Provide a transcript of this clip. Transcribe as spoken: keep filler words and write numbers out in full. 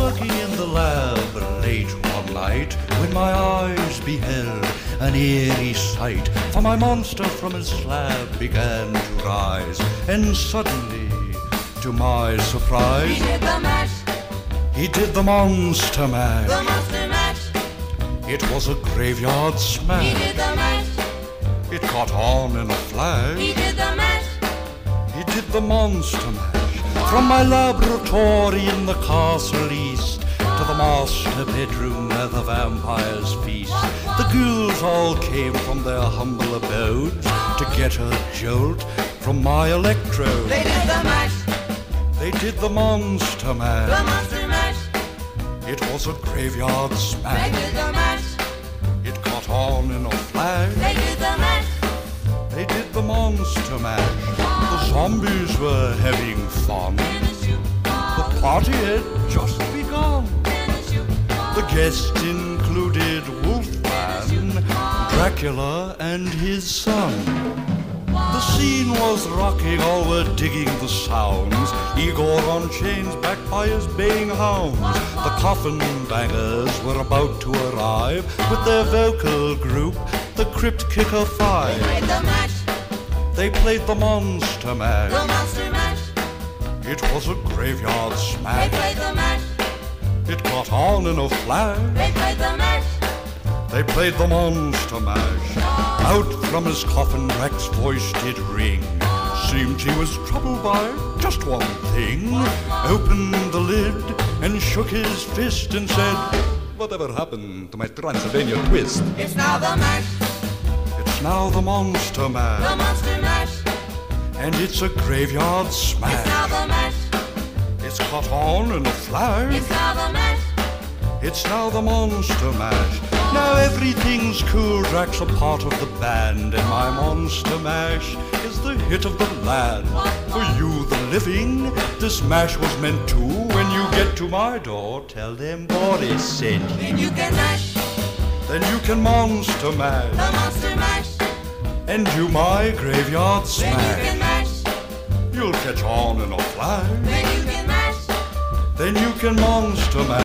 working in the lab late one night when my eyes beheld an eerie sight. For my monster from his slab began to rise, and suddenly, to my surprise, He did the mash, he did the monster mash. the monster mash. It was a graveyard He smash. did the mash, It caught on in a flash. he did the mash. He did the monster mash. From my laboratory in the castle east to the master bedroom where the vampires feast, the ghouls all came from their humble abodes to get a jolt from my electrode. They did the mash, They did the monster the mash. monster mash. It was a graveyard They smash. did the mash, It caught on in a flash. they did the mash. They did the monster mash. The zombies were having fun. The party had just begun. The guests included Wolfman, Dracula, and his son. The scene was rocking, all were digging the sounds. Igor on chains, backed by his baying hounds. The coffin bangers were about to arrive with their vocal group, the Crypt Kicker They Five. played the mash, They played the monster mash. the monster mash. It was a graveyard They smash. played the mash, It caught on in a flash. they played the mash. They played the monster mash. Out from his coffin, Rex's voice did ring. Seemed he was troubled by just one thing. Opened the lid and shook his fist and said, "Whatever happened to my Transylvania twist?" It's now the mash, It's now the monster the mash. monster mash. And it's a graveyard It's now smash. the mash, It's caught on in a flash. it's now the mash. It's now the monster mash. Now everything's cool, Drax a part of the band, and my monster mash is the hit of the land. For you, the living, this mash was meant to. When you get to my door, tell them Boris sent you. Then you can mash, Then you can monster mash, the monster mash. and do my graveyard Then you can smash. mash, You'll catch on in a flash, then you can mash. then you can monster mash.